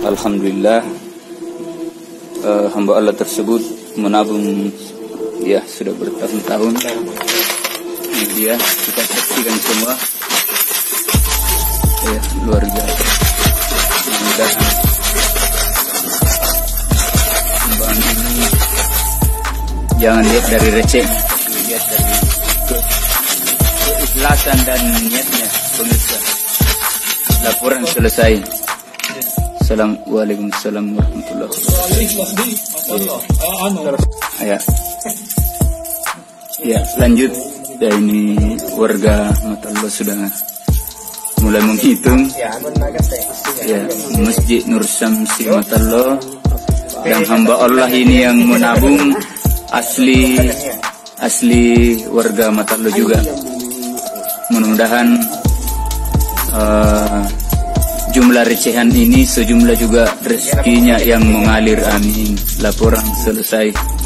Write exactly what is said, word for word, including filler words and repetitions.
Alhamdulillah, uh, hamba Allah tersebut menabung ya sudah bertahun-tahun. Ini dia, kita saksikan semua ya, luar biasa. Mudah-mudahan sumbangan ini jangan lihat dari receh, lihat dari keikhlasan dan niatnya pemirsa. Laporan selesai. Assalamualaikum warahmatullahi wabarakatuh. Ya, ya lanjut. Ya, ini warga Matallo sudah mulai menghitung. Ya, Masjid Nur Syamsi Matallo dan hamba Allah ini yang menabung asli asli warga Matallo juga. Mudah-mudahan uh, jumlah recehan ini sejumlah juga rezekinya yang mengalir, amin. Laporan selesai.